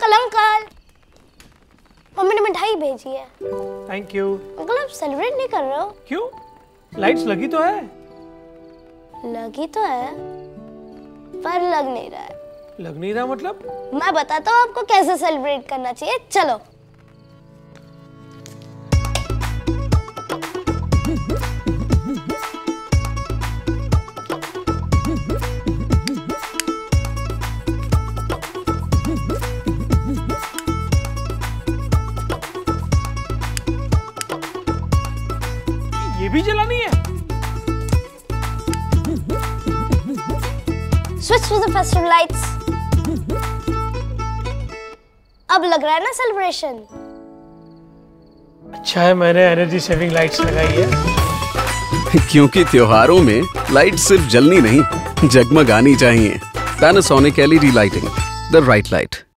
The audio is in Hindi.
अंकल, मम्मी ने मिठाई भेजी है। Thank you. अंकल आप सेलिब्रेट नहीं कर रहे हो? क्यों? लाइट्स लगी तो है। लगी तो है पर लग नहीं रहा है। लग नहीं रहा मतलब? मैं बताता हूँ आपको कैसे सेलिब्रेट करना चाहिए, चलो। ये भी जलानी है? Switch to the festive lights. अब लग रहा है ना सेलिब्रेशन? अच्छा है मैंने एनर्जी सेविंग लाइट्स लगाई है। क्योंकि त्योहारों में लाइट सिर्फ जलनी नहीं, जगमगानी चाहिए। Panasonic LED lighting, the right light.